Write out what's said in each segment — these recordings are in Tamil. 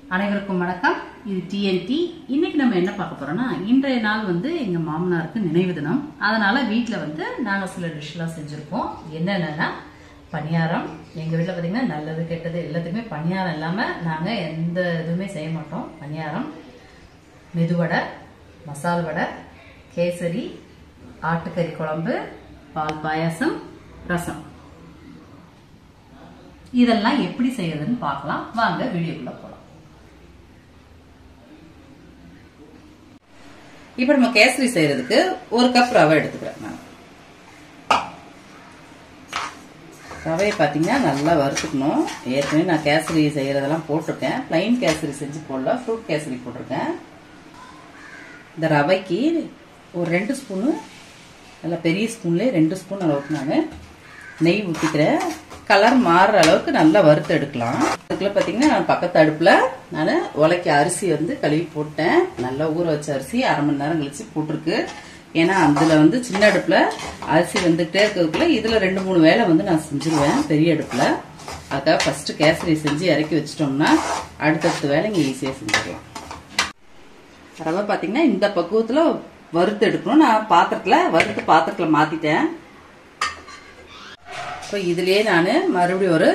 அனைவருக்கும் வணக்கம். இது டிஎன்டி. இன்னைக்கு நம்ம என்ன பார்க்க போறோம்னா, இன்றைய நாள் வந்து எங்க மாமனாருக்கு நினைவு தினம். அதனால வீட்டில் வந்து நாங்கள் சில டிஷ்லாம் செஞ்சுருக்கோம். என்னென்னா பணியாரம். எங்கள் வீட்டில் பார்த்தீங்கன்னா நல்லது கெட்டது எல்லாத்துக்குமே பணியாரம் இல்லாமல் நாங்கள் எந்த இதுவுமே செய்ய மாட்டோம். பணியாரம், மெதுவடை, மசால் வடை, கேசரி, ஆட்டுக்கறி குழம்பு, பால் பாயாசம், ரசம். இதெல்லாம் எப்படி செய்யறதுன்னு பார்க்கலாம். வாங்க வீடியோக்குள்ள போகலாம். இப்ப நம்ம கேசரி செய்யறதுக்கு 1 கப் ரவை எடுத்துக்கிறேன். நான் ரவையை பார்த்தீங்கன்னா நல்லா வறுத்துக்கணும். ஏற்கனவே நான் கேசரி செய்யறதெல்லாம் போட்டிருக்கேன். பிளைன் கேசரி செஞ்சு போடல, ஃப்ரூட் கேசரி போட்டிருக்கேன். இந்த ரவைக்கு ஒரு 2 ஸ்பூனு, நல்லா பெரிய ஸ்பூன்லேயே 2 ஸ்பூன் அளவுக்கு நான் நெய் ஊற்றிக்கிறேன். கலர் மாறுற அளவுக்கு நல்லா வறுத்து எடுக்கலாம். அதுக்குள்ள பார்த்தீங்கன்னா நான் பக்கத்து அடுப்பில் நான் உலைக்கு அரிசி வந்து கழுவி போட்டேன். நல்லா ஊற வச்ச அரிசி 1/2 மணி நேரம் கழிச்சு போட்டிருக்கு. ஏன்னா அதில் வந்து சின்ன அடுப்பில் அரிசி வந்துகிட்டே இருக்கிறதுக்குள்ள இதில் 2-3 வேலை வந்து நான் செஞ்சுருவேன் பெரிய அடுப்பில். அதுக்காக ஃபர்ஸ்ட் கேசரி செஞ்சு இறக்கி வச்சிட்டோம்னா அடுத்தடுத்த வேலை இங்கே ஈஸியாக செஞ்சுக்கலாம். ரவை பார்த்தீங்கன்னா இந்த பக்குவத்தில் வறுத்து எடுக்கணும். நான் பாத்திரத்தில் மாற்றிட்டேன். இப்போ இதுலயே நான் மறுபடியும் ஒரு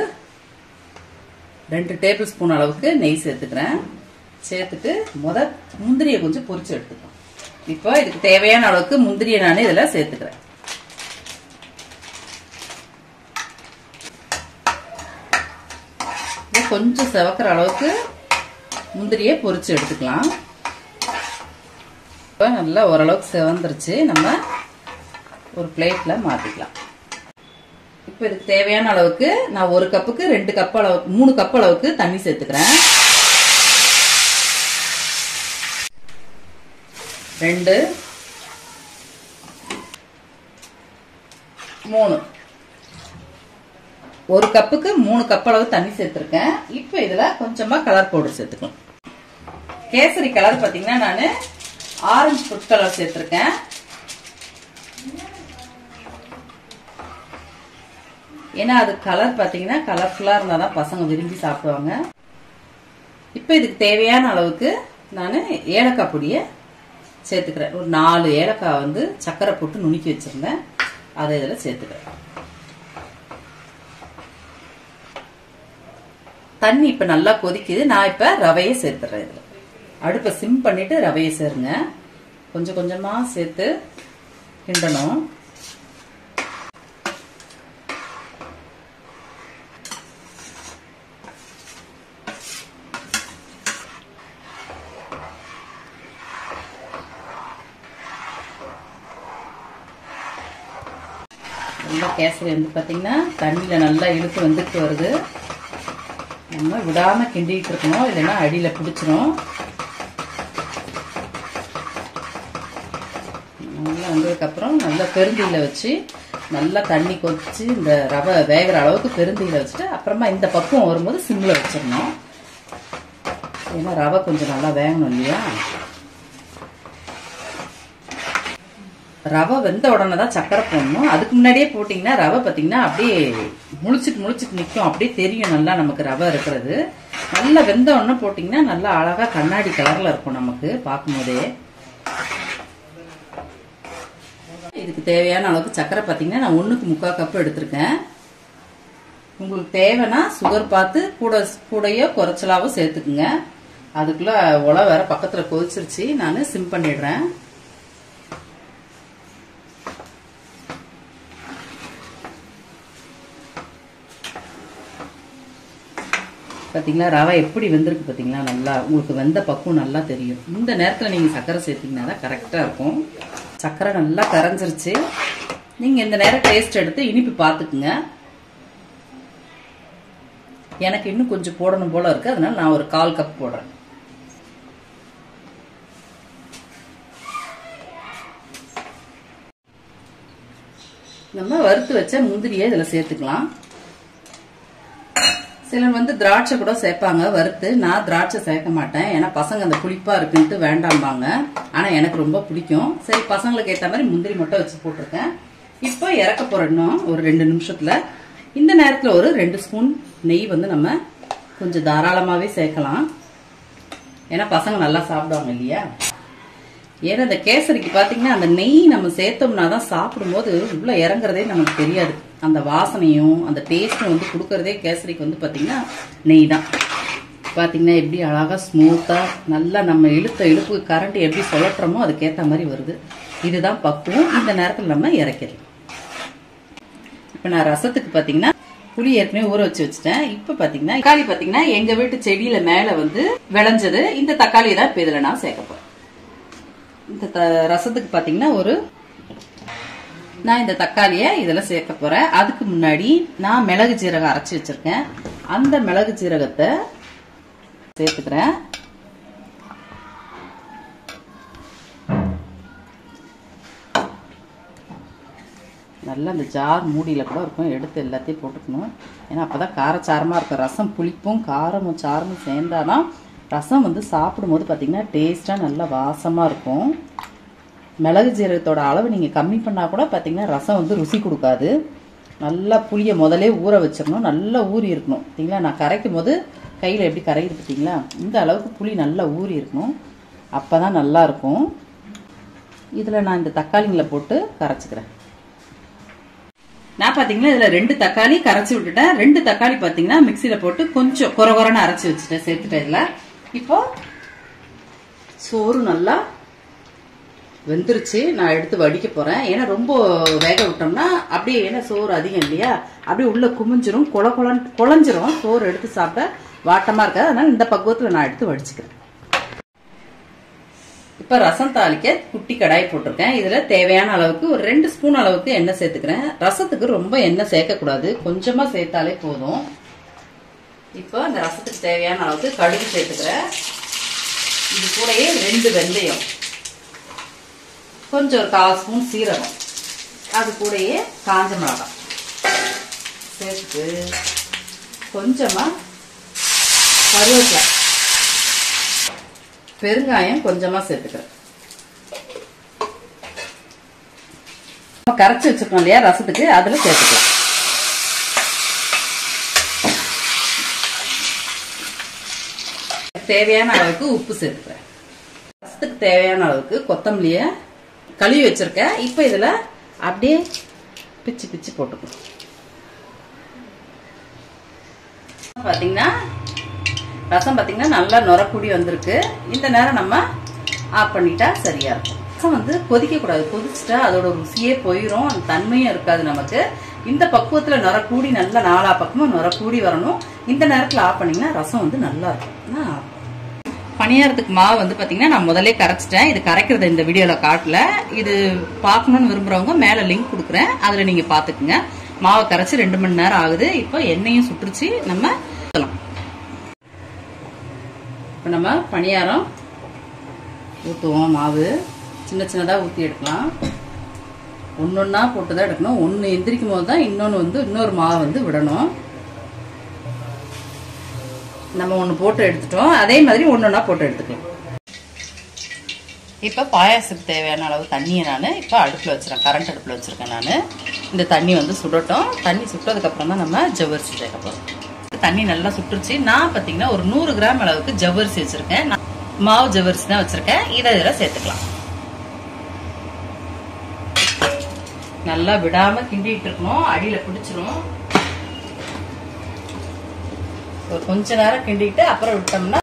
2 டேபிள் ஸ்பூன் அளவுக்கு நெய் சேர்த்துக்கிறேன். சேர்த்துட்டு முந்திரியை கொஞ்சம் பொரிச்சு எடுத்துக்கிறேன். இப்போ இதுக்கு தேவையான அளவுக்கு முந்திரியை நான் இதில் சேர்த்துக்கிறேன். கொஞ்சம் செவக்கிற அளவுக்கு முந்திரியை பொரிச்சு எடுத்துக்கலாம். இப்போ நல்லா ஓரளவுக்கு செவந்துருச்சு. நம்ம ஒரு பிளேட்ல மாத்திக்கலாம். இப்போ இதுக்கு தேவையான அளவுக்கு நான் 1 கப்புக்கு 2 கப் அளவுக்கு 3 கப் அளவுக்கு தண்ணி சேர்த்துக்கிறேன். 2 3 1 கப்புக்கு 3 கப் அளவு தண்ணி சேர்த்திருக்கேன். இப்போ இதுல கொஞ்சமா கலர் பவுடர் சேர்த்துக்கலாம். கேசரி கலர் பாத்தீங்கன்னா நான் ஆரஞ்சு ஃபுட் கலர் சேர்த்திருக்கேன். ஏன்னா அது கலர் பாத்தீங்கன்னா கலர்ஃபுல்லா இருந்தாதான் பசங்க விரும்பி சாப்பிடுவாங்க. இப்ப இதுக்கு தேவையான அளவுக்கு நான் ஏலக்காய் பொடியை சேர்த்துக்கிறேன். ஒரு 4 ஏலக்காய் வந்து சக்கரை போட்டு நுணுக்கி வச்சிருந்தேன். அதை இதில் சேர்த்துக்கிறேன். தண்ணி இப்ப நல்லா கொதிக்குது. நான் இப்ப ரவையை சேர்த்துறேன். இதுல அடுப்பை சிம் பண்ணிட்டு ரவையை சேருங்க. கொஞ்சம் கொஞ்சமா சேர்த்து கிண்டணும். கேசரி வந்து பாத்தீங்கன்னா தண்ணியில நல்லா இழுத்து வந்துட்டு வருது. நம்ம விடாம கிண்டிட்டு இருக்கணும், இல்லைன்னா அடியில பிடிச்சிரும். நல்லா வந்ததுக்கு அப்புறம் நல்லா பெருந்தீயில வச்சு நல்லா தண்ணி கொதிச்சு இந்த ரவை வேகிற அளவுக்கு பெருந்தீயில வச்சுட்டு அப்புறமா இந்த பக்குவம் வரும்போது சிம்ல வச்சிடணும். ஏன்னா ரவை கொஞ்சம் நல்லா வேகணும் இல்லையா. ரவை வெந்த உடனே தான் சக்கரை போடணும். அதுக்கு முன்னாடியே போட்டீங்கன்னா ரவை பார்த்தீங்கன்னா அப்படியே முழிச்சிட்டு நிற்கும். அப்படியே தெரியும் நல்லா நமக்கு ரவை இருக்கிறது. நல்லா வெந்த உடனே போட்டீங்கன்னா நல்லா அழகா கண்ணாடி கலர்ல இருக்கும் நமக்கு பார்க்கும்போதே. இதுக்கு தேவையான அளவுக்கு சக்கரை பார்த்தீங்கன்னா நான் 1க்கு 3/4 கப் எடுத்திருக்கேன். உங்களுக்கு தேவைன்னா சுகர் பார்த்து கூடையோ குறைச்சலாவோ சேர்த்துக்குங்க. அதுக்குள்ள உலை வேற பக்கத்துல கொதிச்சிருச்சு. நான் சிம் பண்ணிடுறேன். பார்த்தீங்களா ரவை எப்படி வெந்திருக்கு பார்த்தீங்களா. நல்லா உங்களுக்கு வெந்த பக்குவம் நல்லா தெரியும். இந்த நேரத்தில் நீங்கள் சர்க்கரை சேர்த்தீங்கன்னா தான் கரெக்டாக இருக்கும். சர்க்கரை நல்லா கரைஞ்சிருச்சு. நீங்கள் இந்த நேரம் டேஸ்ட் எடுத்து இனிப்பு பார்த்துக்குங்க. எனக்கு இன்னும் கொஞ்சம் போடணும் போல இருக்கு. அதனால நான் ஒரு 1/4 கப் போடுறேன். நம்ம வறுத்து வச்ச முந்திரியை இதில் சேர்த்துக்கலாம். சிலர் வந்து திராட்சை கூட சேர்ப்பாங்க வறுத்து. நான் திராட்சை சேர்க்க மாட்டேன். ஏன்னா பசங்க அந்த புளிப்பா இருக்குன்ட்டு வேண்டாம்பாங்க. ஆனா எனக்கு ரொம்ப பிடிக்கும். சரி, பசங்களுக்கு ஏற்ற மாதிரி முந்திரி மட்டும் வச்சு போட்டிருக்கேன். இப்போ இறக்க போறோம் ஒரு 2 நிமிஷத்துல. இந்த நேரத்துல ஒரு 2 ஸ்பூன் நெய் வந்து நம்ம கொஞ்சம் தாராளமாவே சேர்க்கலாம். ஏன்னா பசங்க நல்லா சாப்பிடுவாங்க இல்லையா. ஏன்னா இந்த கேசரிக்கு பாத்தீங்கன்னா அந்த நெய் நம்ம சேர்த்தோம்னா தான் சாப்பிடும்போது உள்ள இறங்குறதே நமக்கு தெரியாது. அந்த வாசனையும் அந்த டேஸ்டும் வந்து கொடுக்கறதே கேசரிக்கு வந்து பாத்தீங்கன்னா நெய் தான். பாத்தீங்கன்னா எப்படி அழகா ஸ்மூத்தா நல்லா நம்ம இழுப்பு கரண்ட் எப்படி சொல்லட்டுறோமோ அதுக்கேற்ற மாதிரி வருது. இதுதான் பக்குவம். இந்த நேரத்தில் நம்ம இறக்கிடலாம். இப்ப நான் ரசத்துக்கு பாத்தீங்கன்னா புளி ஏற்கனவே ஊற வச்சுட்டேன். இப்ப பாத்தீங்கன்னா தக்காளி பாத்தீங்கன்னா எங்க வீட்டு செடியில மேல வந்து விளைஞ்சது. இந்த தக்காளி தான் இப்ப இதுல நான் சேர்க்க போறேன். இந்த ரசத்துக்கு பாத்தீங்கன்னா நான் இந்த தக்காளிய இதுல சேர்க்க போறேன். அதுக்கு முன்னாடி நான் மிளகு ஜீரகம் அரைச்சி வச்சிருக்கேன். அந்த மிளகு ஜீரகத்தை சேர்த்துக்கிறேன். நல்லா இந்த ஜார் மூடியில கூட இருக்கும், எடுத்து எல்லாத்தையும் போட்டுக்கணும். ஏன்னா அப்பதான் காரச்சாரமா இருக்கும். ரசம் புளிப்பும் காரமும் சாரமும் சேர்ந்தாதான் ரசம் வந்து சாப்பிடும் போது பாத்தீங்கன்னா டேஸ்டா நல்லா வாசமா இருக்கும். மிளகு ஜீரகத்தோட அளவு நீங்க கம்மி பண்ணா கூட பாத்தீங்கன்னா ரசம் வந்து ருசி கொடுக்காது. நல்லா புளிய முதலே ஊற வச்சிடணும். நல்லா ஊறி இருக்கணும். பார்த்தீங்களா, நான் கரைக்கும் போது கையில எப்படி கரையுது பார்த்தீங்களா, இந்த அளவுக்கு புளி நல்லா ஊறி இருக்கணும். அப்பதான் நல்லா இருக்கும். இதுல நான் இந்த தக்காளிங்களை போட்டு கரைச்சிக்கிறேன். நான் பாத்தீங்கன்னா இதுல 2 தக்காளி கரைச்சி விட்டுட்டேன். 2 தக்காளி பாத்தீங்கன்னா மிக்சியில போட்டு கொஞ்சம் குறகுறன்னு அரைச்சி வச்சுட்டேன், சேர்த்துட்டேன். இதுல இப்போ சோறு நல்லா வெந்துருச்சு. நான் எடுத்து வடிக்க போறேன். ஏன்னா ரொம்ப வேக விட்டோம்னா அப்படியே, ஏன்னா சோறு அதிகம் இல்லையா, அப்படியே உள்ள குமிஞ்சிரும், குழஞ்சிரும். சோறு எடுத்து சாப்பிட வாட்டமா இருக்காது. அதனால இந்த பக்குவத்துல நான் எடுத்து வடிச்சுக்கிறேன். இப்ப ரசம் தாளிக்க குட்டி கடாய் போட்டிருக்கேன். இதுல தேவையான அளவுக்கு ஒரு 2 ஸ்பூன் அளவுக்கு எண்ணெய் சேர்த்துக்கிறேன். ரசத்துக்கு ரொம்ப எண்ணெய் சேர்க்க கூடாது, கொஞ்சமா சேர்த்தாலே போதும். இப்போ இந்த ரசத்துக்கு தேவையான அளவுக்கு கடுகு சேர்த்துக்கிறேன். இது கூடயே 2 வெந்தயம், கொஞ்சம் ஒரு 1/4 ஸ்பூன் சீரகம், அது கூடயே காஞ்ச மிளகாய் சேர்த்து கொஞ்சமா கருவேப்பிலை, பெருங்காயம் கொஞ்சமா சேர்த்துக்கிறேன். கரைச்சி வச்சிருக்கோம் இல்லையா ரசத்துக்கு, அதுல சேர்த்துக்கலாம். தேவையான அளவுக்கு உப்பு சேர்த்துக்கிறேன். ரசத்துக்கு தேவையான அளவுக்கு கொத்தமல்லிய கழுவி வச்சிருக்கேன். இப்ப இதுல அப்படியே பிச்சு பிச்சு போட்டுக்கணும். பாத்தீங்கன்னா ரசம் பாத்தீங்கன்னா நல்லா நுரக்கூடி வந்திருக்கு. இந்த நேரம் நம்ம ஆஃப் பண்ணிட்டா சரியா இருக்கும். ரசம் வந்து கொதிக்க கூடாது, கொதிச்சுட்டா அதோட ருசியே போயிடும், அந்த தன்மையும் இருக்காது நமக்கு. இந்த பக்குவத்துல நுரக்கூடி நல்லா 4 பக்கமும் நுரக்கூடி வரணும். இந்த நேரத்துல ஆஃப் பண்ணீங்கன்னா ரசம் வந்து நல்லா இருக்கும். பணியாரத்துக்கு மாவு வந்து பாத்தீங்கன்னா நான் முதல்ல கரைச்சிட்டேன். இது கரைக்கிறத இந்த வீடியோல காட்டல. இது பார்க்கணும்னு விரும்புறவங்க மேல லிங்க் கொடுக்குறேன், அதுல நீங்க பாத்துக்குங்க. மாவை கரைச்சு 2 மணி நேரம் ஆகுது. இப்போ எண்ணெயும் சுட்டுருச்சு. நம்ம இப்ப நம்ம பணியாரம் ஊத்துவோம். மாவு சின்ன சின்னதா ஊத்தி எடுக்கலாம். ஒன்னொன்னா போட்டுதான் எடுக்கணும். ஒன்னு எந்திரிக்கும் போதுதான் இன்னொன்னு வந்து இன்னொரு மாவு வந்து விடணும். நம்ம ஒண்ணு போட்டு எடுத்துட்டோம், அதே மாதிரி ஒன்னொன்னா போட்டு எடுத்துக்கலாம். இப்ப பாயாசத்துக்கு தேவையான அளவு தண்ணியை நான் இப்ப அடுப்புல வச்சிருக்கேன், கரண்ட் அடுப்புல வச்சிருக்கேன். நான் இந்த தண்ணி வந்து சுடட்டும். தண்ணி சுட்டதுக்கு அப்புறம் தான் நம்ம ஜவ்வரிசி சேர்க்க போறோம். தண்ணி நல்லா சுட்டுருச்சு. நான் பாத்தீங்கன்னா ஒரு 100 கிராம் அளவுக்கு ஜவ்வரிசி வச்சிருக்கேன். மாவு ஜவ்வரிசி தான் வச்சிருக்கேன். இதை இதுல சேர்த்துக்கலாம். நல்லா விடாம கிண்டிட்டு இருக்கணும், அடியில பிடிச்சிரும். கொஞ்ச நேரம் கிண்டிட்டு அப்புறம் விட்டோம்னா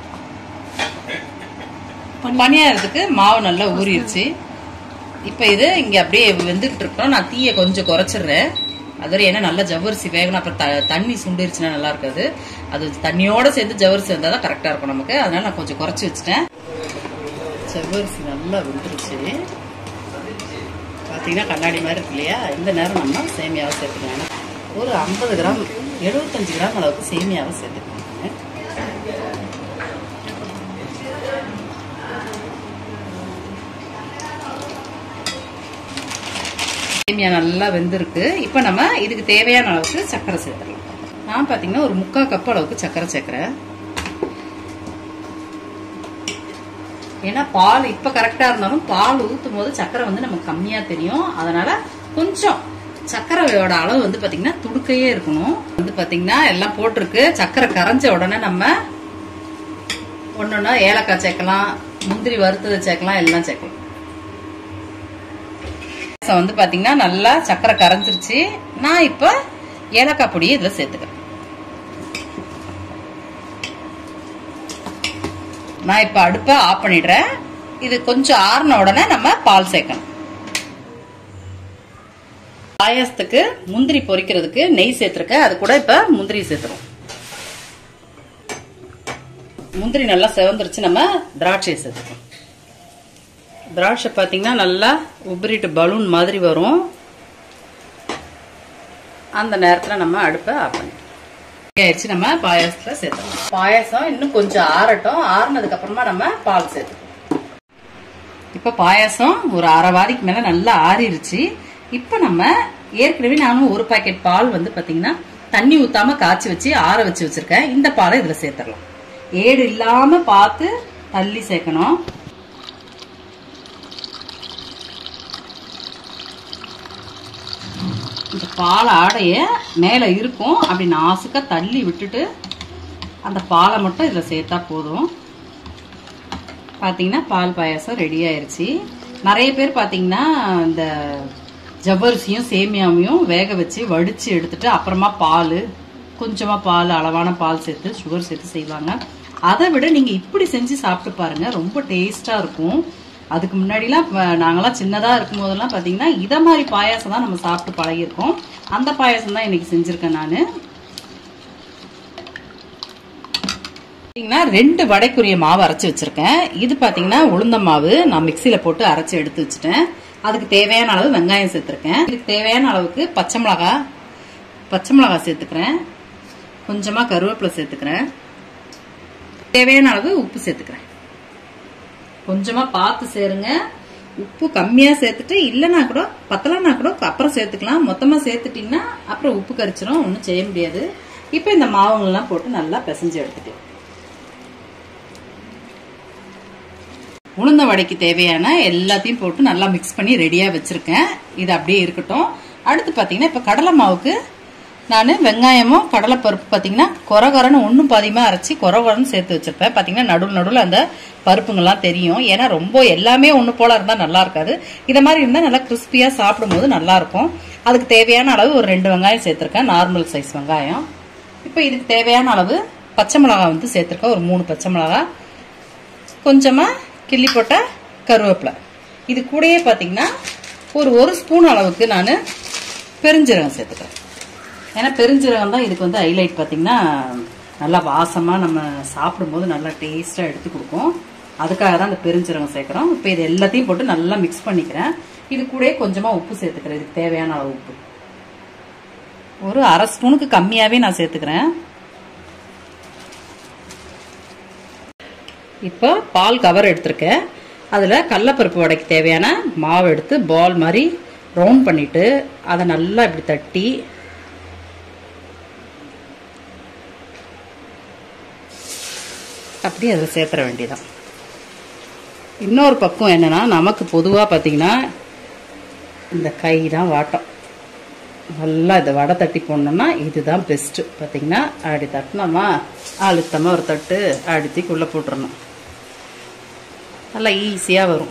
பணியாரத்துக்கு மாவு நல்லா ஊறிடுச்சு. இப்ப இது இங்க அப்படியே வெந்துட்டு இருக்கோம். நான் தீயை கொஞ்சம் குறைச்சிடுறேன். அது ஏன்னா நல்லா ஜவ்வரிசி வேகணும். அப்புறம் தண்ணி சுண்டிருச்சுன்னா நல்லா இருக்காது. அது தண்ணியோட சேர்ந்து ஜவ்வரிசி வந்தாதான் கரெக்டா இருக்கும் நமக்கு. அதனால நான் கொஞ்சம் குறைச்சி வச்சுட்டேன். ஜவ்வரிசி நல்லா வெந்துருச்சு. பாத்தீங்கன்னா கண்ணாடி மாதிரி இருக்கு இல்லையா. இந்த நேரம் நம்ம சேமியாவை சேர்த்துக்கலாம். ஒரு 50 கிராம் 75 கிராம் அளவுக்கு சேமியாவை சேர்த்துக்கலாம். சேமியா நல்லா வெந்திருக்கு. இப்ப நம்ம இதுக்கு தேவையான அளவுக்கு சர்க்கரை சேர்த்துக்கலாம். நான் பாத்தீங்கன்னா ஒரு 3/4 கப் அளவுக்கு சர்க்கரை சேர்க்கிறேன். ஏன்னா பால் இப்ப கரெக்டா இருந்தாலும் பால் ஊத்தும் போது சர்க்கரை வந்து நமக்கு கம்மியா தெரியும். அதனால கொஞ்சம் சர்க்கரையோட அளவு வந்து பாத்தீங்கன்னா துடுக்கையே இருக்கணும். வந்து பாத்தீங்கன்னா எல்லாம் போட்டிருக்கு. சர்க்கரை கரைஞ்ச உடனே நம்ம ஒன்னொன்னா ஏலக்காய் சேர்க்கலாம், முந்திரி வறுத்தது சேர்க்கலாம், எல்லாம் சேர்க்கலாம். வந்து பாத்தீங்கன்னா நல்லா சக்கரை கரைஞ்சிருச்சு. நான் இப்ப ஏலக்காய் பொடியை இதுல சேர்த்துக்கிறேன். நான் இப்ப அடுப்பை ஆஃப் பண்ணிடுறேன். இது கொஞ்சம் ஆறுன உடனே நம்ம பால் சேர்க்கணும். பாயாசத்துக்கு முந்திரி பொரிக்கிறதுக்கு நெய் சேர்த்திருக்கேன். அது கூட இப்ப முந்திரி சேர்த்துறோம். முந்திரி நல்லா செவந்துருச்சு. நம்ம திராட்சை சேர்த்துக்கோம். திராட்சை பாத்தீங்கன்னா நல்லா உபரிட்டு பலூன் மாதிரி வரும். அந்த நேரத்துல நம்ம அடுப்பை ஆஃப் பண்ணிட்டோம். ஆயிடுச்சு. நம்ம பாயாசத்துல சேர்த்துக்கணும். பாயாசம் இன்னும் கொஞ்சம் ஆறட்டும். ஆறுனதுக்கு அப்புறமா நம்ம பால் சேர்த்துக்கணும். இப்ப பாயாசம் ஒரு அரை வாதிக்கு மேல நல்லா ஆறிடுச்சு. இப்ப நம்ம ஏற்கனவே நானும் ஒரு பாக்கெட் பால் வந்து பாத்தீங்கன்னா தண்ணி ஊத்தாம காய்ச்சி வச்சு ஆற வச்சு வச்சிருக்கேன். இந்த பாலை இதுல சேர்த்துடலாம். ஏடு இல்லாம பார்த்து தள்ளி சேர்க்கணும். இந்த பால் ஆடைய மேல இருக்கும். அப்படி நாசுக்க தள்ளி விட்டுட்டு அந்த பாலை மட்டும் இதுல சேர்த்தா போதும். பாத்தீங்கன்னா பால் பாயாசம் ரெடி ஆயிருச்சு. நிறைய பேர் பாத்தீங்கன்னா இந்த ஜவ்வரிசியும் சேமியாவையும் வேக வச்சு வடிச்சு எடுத்துட்டு அப்புறமா பால், கொஞ்சமா பால், அளவான பால் சேர்த்து சுகர் சேர்த்து செய்வாங்க. அதை விட நீங்க இப்படி செஞ்சு சாப்பிட்டு பாருங்க, ரொம்ப டேஸ்டா இருக்கும். அதுக்கு முன்னாடிலாம் நாங்கெல்லாம் சின்னதா இருக்கும் போதெல்லாம் பாத்தீங்கன்னா இத மாதிரி பாயாசம் தான் நம்ம சாப்பிட்டு பழகிருக்கோம். அந்த பாயாசம் தான் இன்னைக்கு செஞ்சிருக்கேன் நானு. பாத்தீங்கன்னா 2 வடைக்குரிய மாவு அரைச்சு வச்சிருக்கேன். இது பாத்தீங்கன்னா உளுந்த மாவு நான் மிக்சியில போட்டு அரைச்சு எடுத்து வச்சுட்டேன். அதுக்கு தேவையான அளவு வெங்காயம் சேர்த்திருக்கேன். இதுக்கு தேவையான அளவுக்கு பச்சை மிளகாய் சேர்த்துக்கிறேன். கொஞ்சமா கருவேப்பிலை சேர்த்துக்கிறேன். தேவையான அளவு உப்பு சேர்த்துக்கிறேன். கொஞ்சமா பார்த்து சேருங்க. உப்பு கம்மியா சேர்த்துட்டு இல்லைன்னா கூட பத்தலன்னா கூட அப்புறம் சேர்த்துக்கலாம். மொத்தமா சேர்த்துட்டீங்கன்னா அப்புறம் உப்பு கரிச்சிடும், ஒன்றும் செய்ய முடியாது. இப்ப இந்த மாவுங்கள்லாம் போட்டு நல்லா பிசைஞ்சு எடுத்துட்டு உளுந்த வடைக்கு தேவையான எல்லாத்தையும் போட்டு நல்லா மிக்ஸ் பண்ணி ரெடியா வச்சிருக்கேன். இது அப்படியே இருக்கட்டும். அடுத்து பாத்தீங்கன்னா இப்ப கடலை மாவுக்கு நான் வெங்காயமும் கடலை பருப்பு பாத்தீங்கன்னா கொரகொரன்னு ஒன்னும் பாதியமா அரைச்சி கொரகொரன்னு சேர்த்து வச்சிருப்பேன். பாத்தீங்கன்னா நடுவில் அந்த பருப்புங்கெல்லாம் தெரியும். ஏன்னா ரொம்ப எல்லாமே ஒண்ணு போல இருந்தா நல்லா இருக்காது. இத மாதிரி இருந்தா நல்லா கிறிஸ்பியா சாப்பிடும் போது நல்லா இருக்கும். அதுக்கு தேவையான அளவு ஒரு 2 வெங்காயம் சேர்த்திருக்கேன், நார்மல் சைஸ் வெங்காயம். இப்ப இதுக்கு தேவையான அளவு பச்சை மிளகாய் வந்து சேர்த்திருக்கேன், ஒரு 3 பச்சை மிளகாய், கொஞ்சமா கிள்ளி போட்ட கருவேப்பிலை. இது கூடயே பாத்தீங்கன்னா ஒரு ஸ்பூன் அளவுக்கு நான் பெருஞ்சீரகம் சேர்த்துக்கிறேன். ஏன்னா பெருஞ்சீரகம் தான் இதுக்கு வந்து ஹைலைட். பாத்தீங்கன்னா நல்லா வாசமா நம்ம சாப்பிடும்போது நல்லா டேஸ்டா எடுத்து கொடுக்கும். அதுக்காக தான் அந்த பெருஞ்சீரகம் சேர்க்கிறோம். இப்போ இது எல்லாத்தையும் போட்டு நல்லா மிக்ஸ் பண்ணிக்கிறேன். இது கூட கொஞ்சமா உப்பு சேர்த்துக்கிறேன். இதுக்கு தேவையான அளவு உப்பு ஒரு அரை ஸ்பூனுக்கு கம்மியாவே நான் சேர்த்துக்கிறேன். இப்போ பால் கவர் எடுத்திருக்கேன். அதுல கடலைப்பருப்பு வடைக்கு தேவையான மாவு எடுத்து பால் மாதிரி ரவுண்ட் பண்ணிட்டு அதை நல்லா இப்படி தட்டி அப்படியே அதில் சேர்த்துற வேண்டியதான். இன்னொரு பக்கம் என்னன்னா, நமக்கு பொதுவாக பார்த்தீங்கன்னா இந்த கை தான் வாட்டம். நல்லா இதை வடை தட்டி போடணும்னா இதுதான் பெஸ்ட்டு. பார்த்தீங்கன்னா அப்படி தட்டினோமா அழுத்தமாக ஒரு தட்டு அடித்துக்கு உள்ளே போட்டுடணும். நல்லா ஈஸியாக வரும்.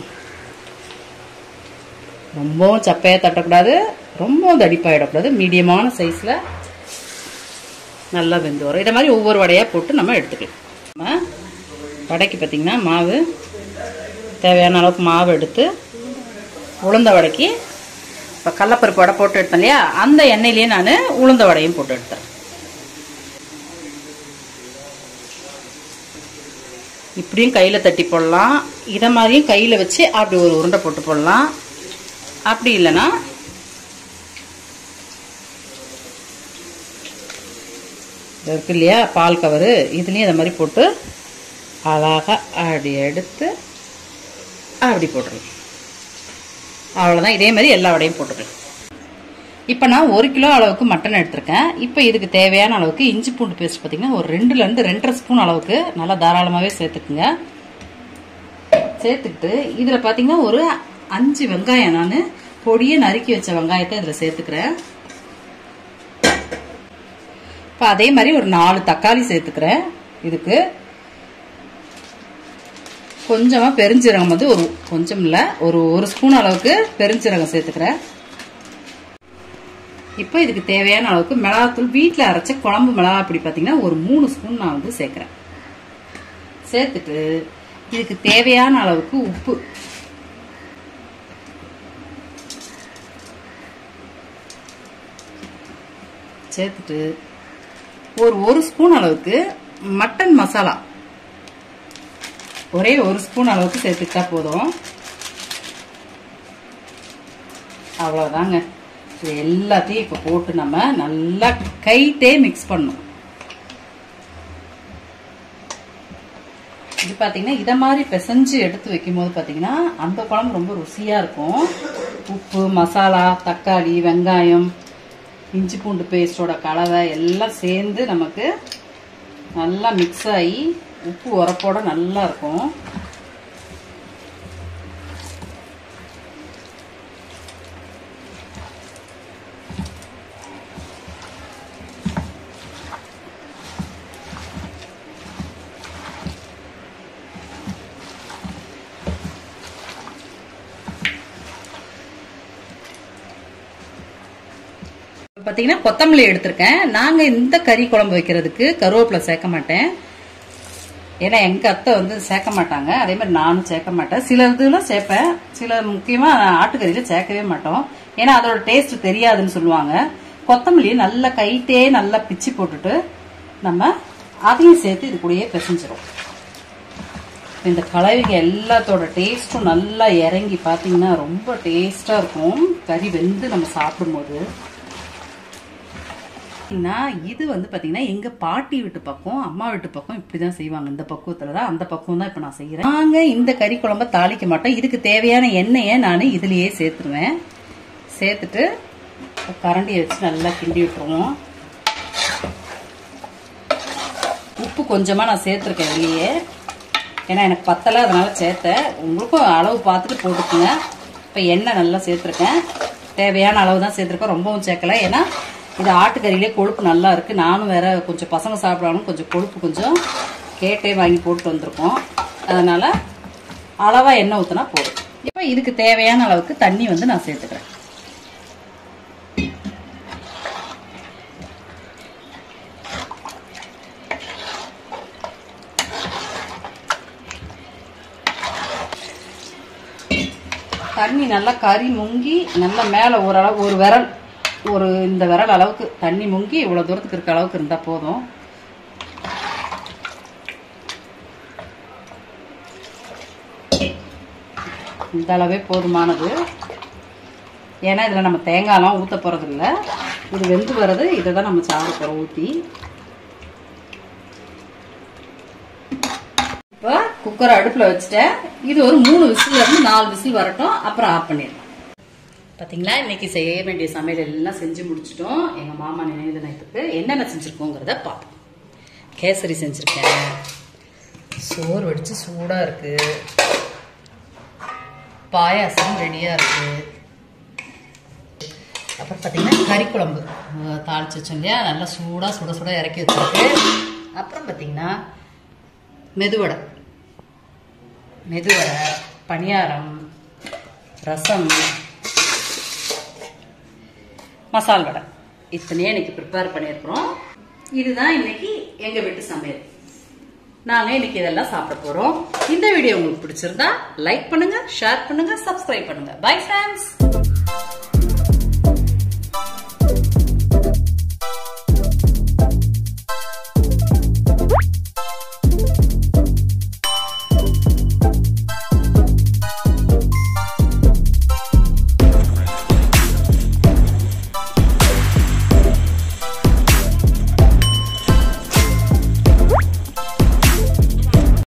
ரொம்பவும் சப்பையாக தட்டக்கூடாது, ரொம்பவும் தடிப்பாயிடக்கூடாது. மீடியமான சைஸில் நல்லா வெந்து வரும். இதை மாதிரி ஒவ்வொரு வடையாக போட்டு நம்ம எடுத்துக்கலாம். நம்ம வடைக்கு பார்த்தீங்கன்னா மாவு தேவையான அளவுக்கு மாவு எடுத்து உளுந்த வடைக்கு இப்போ கடலைப்பருப்பு வடை போட்டு எடுத்தேன் இல்லையா, அந்த எண்ணெயிலேயே நான் உளுந்த வடையும் போட்டு எடுத்தேன். இப்படியும் கையில் தட்டி போடலாம், இதை மாதிரியும் கையில் வச்சு அப்படி ஒரு உருண்டை போட்டு போடலாம். அப்படி இல்லைன்னா இருக்கு இல்லையா பால் கவரு, இதுலேயும் இதை மாதிரி போட்டு அழகாக அப்படி எடுத்து அப்படி போட்டுருலாம். அவ்வளோதான். இதே மாதிரி எல்லா வடையும் போட்டுக்கலாம். இப்போ நான் 1 கிலோ அளவுக்கு மட்டன் எடுத்திருக்கேன். இப்போ இதுக்கு தேவையான அளவுக்கு இஞ்சி பூண்டு பேஸ்ட் பார்த்தீங்கன்னா ஒரு 2லேருந்து 2.5 ஸ்பூன் அளவுக்கு நல்லா தாராளமாகவே சேர்த்துக்குங்க. சேர்த்துக்கிட்டு இதில் பார்த்தீங்கன்னா ஒரு 5 வெங்காயம் நான் பொடியை நறுக்கி வச்ச வெங்காயத்தை இதில் சேர்த்துக்கிறேன். இப்போ அதே மாதிரி ஒரு 4 தக்காளி சேர்த்துக்கிறேன். இதுக்கு கொஞ்சமா பெருஞ்சீரகம் வந்து கொஞ்சம் இல்ல ஒரு ஸ்பூன் அளவுக்கு பெருஞ்சீரகம் சேர்த்துக்கிறேன். இப்போ இதுக்கு தேவையான அளவுக்கு மிளகாத்தூள், வீட்டில் அரைச்ச குழம்பு மிளகா அப்படி பார்த்தீங்கன்னா ஒரு 3 ஸ்பூன் நான் வந்து சேர்க்கிறேன். சேர்த்துட்டு இதுக்கு தேவையான அளவுக்கு உப்பு, சேர்த்துட்டு ஒரு ஸ்பூன் அளவுக்கு மட்டன் மசாலா, ஒரே 1 ஸ்பூன் அளவுக்கு சேர்த்துக்கிட்டா போதும். அவ்வளவுதாங்க. இது எல்லாத்தையும் இப்ப போட்டு நம்ம நல்லா கைட்டே மிக்ஸ் பண்ணணும். இது பாத்தீங்கன்னா இத மாதிரி பிசைஞ்சு எடுத்து வைக்கும் போது பாத்தீங்கன்னா அந்த குழம்பு ரொம்ப ருசியா இருக்கும். உப்பு, மசாலா, தக்காளி, வெங்காயம், இஞ்சி பூண்டு பேஸ்டோட கலவை எல்லாம் சேர்ந்து நமக்கு நல்லா மிக்ஸ் ஆகி உப்பு உரப்போட நல்லா இருக்கும். பாத்தீங்கன்னா கொத்தமல்லி எடுத்திருக்கேன். நாங்க இந்த கறி குழம்பு வைக்கிறதுக்கு கருவேப்பிலை சேர்க்க மாட்டேன். ஏன்னா எங்க அத்தை வந்து சேர்க்க மாட்டாங்க. அதே மாதிரி நானும் சேர்க்க மாட்டேன். சில இதுல சேர்ப்பேன், சில முக்கியமா ஆட்டுக்கறியில சேர்க்கவே மாட்டோம். ஏன்னா அதோட டேஸ்ட் தெரியாதுன்னு சொல்லுவாங்க. கொத்தமல்லி நல்லா கைட்டே நல்லா பிச்சு போட்டுட்டு நம்ம அதையும் சேர்த்து இது கூடயே பிசைஞ்சிரும். இந்த கலவைக்கு எல்லாத்தோட டேஸ்டும் நல்லா இறங்கி பாத்தீங்கன்னா ரொம்ப டேஸ்டா இருக்கும். கறி வெந்து நம்ம சாப்பிடும்போது இது வந்து பாத்தீங்கன்னா எங்க பாட்டி வீட்டு பக்கம், அம்மா வீட்டு பக்கம் இப்படிதான் செய்வாங்க. இந்த பக்குவத்துலதான், அந்த பக்குவம் தான் இப்ப நான் செய்யறேன். நாங்க இந்த கறி குழம்ப தாளிக்க மாட்டோம். இதுக்கு தேவையான எண்ணெயை நான் இதுலயே சேர்த்துருவேன். சேர்த்துட்டு கரண்டியை வச்சு நல்லா கிண்டி விட்டுருவோம். உப்பு கொஞ்சமா நான் சேர்த்துருக்கேன் இதுலயே, ஏன்னா எனக்கு பத்தல, அதனால சேர்த்தேன். உங்களுக்கும் அளவு பார்த்துட்டு போட்டுக்குங்க. இப்ப எண்ணெய் நல்லா சேர்த்துருக்கேன். தேவையான அளவு தான் சேர்த்துருக்கேன், ரொம்பவும் சேர்க்கல. ஏன்னா இது ஆட்டுக்கறியிலே கொழுப்பு நல்லா இருக்கு. நானும் வேற கொஞ்சம் பசங்க சாப்பிடணும், கொஞ்சம் கொழுப்பு கொஞ்சம் கேட்டே வாங்கி போட்டு வந்திருக்கோம். அதனால அளவா எண்ணெய் ஊத்தினா போதும். இப்ப இதுக்கு தேவையான அளவுக்கு தண்ணி வந்து நான் சேர்த்துக்கிறேன். தண்ணி நல்லா கறி முங்கி நல்லா மேல ஓரளவு ஒரு விரல், இந்த விரல் அளவுக்கு தண்ணி முங்கி இவ்வளவு தூரத்துக்கு இருக்க அளவுக்கு இருந்தா போதும். இந்த அளவே போதுமானது. ஏன்னா இதுல நம்ம தேங்காய்லாம் ஊத்த போறது இல்ல. இது வெந்து வர்றது, இதை தான் நம்ம சாப்பிட போறோம் ஊத்தி. இப்போ குக்கரை அடுப்புல வச்சுட்டேன். இது ஒரு 3 விசில் இருந்து 4 விசில் வரட்டும், அப்புறம் ஆஃப் பண்ணிடலாம். பாத்தீங்களா, இன்னைக்கு செய்ய வேண்டிய சமையல் எல்லாம் செஞ்சு முடிச்சிட்டோம். எங்க மாமா நினைவு தினத்துக்கு என்னென்ன செஞ்சிருக்கோங்கிறத பார்ப்போம். கேசரி செஞ்சிருக்கேன், சோறு வடிச்சு சூடா இருக்கு, பாயாசம் ரெடியா இருக்கு, அப்புறம் பாத்தீங்கன்னா கறி குழம்பு தாளிச்சு வச்சோம் இல்லையா, நல்லா சூடா சுட சுட இறக்கி வச்சிருக்கு. அப்புறம் பாத்தீங்கன்னா மெதுவடை, பணியாரம், ரசம், மசால் வடை, இத்தனையே இன்னைக்கு ப்ரிப்பேர் பண்ணியிருக்கிறோம். இதுதான் இன்னைக்கு எங்க வீட்டு சமையல். நாங்க இன்னைக்கு இதெல்லாம் சாப்பிட போறோம். இந்த வீடியோ உங்களுக்கு பிடிச்சிருந்தா லைக் பண்ணுங்க, ஷேர் பண்ணுங்க, சப்ஸ்கிரைப் பண்ணுங்க. Bye friends.